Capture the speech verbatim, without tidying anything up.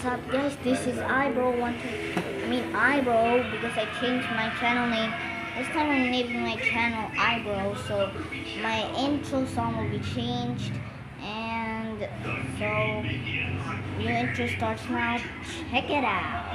What's up, guys? This is Eyebrow. Want to? I mean Eyebrow because I changed my channel name. This time I'm naming my channel Eyebrow, so my intro song will be changed. And so new intro starts now. Check it out.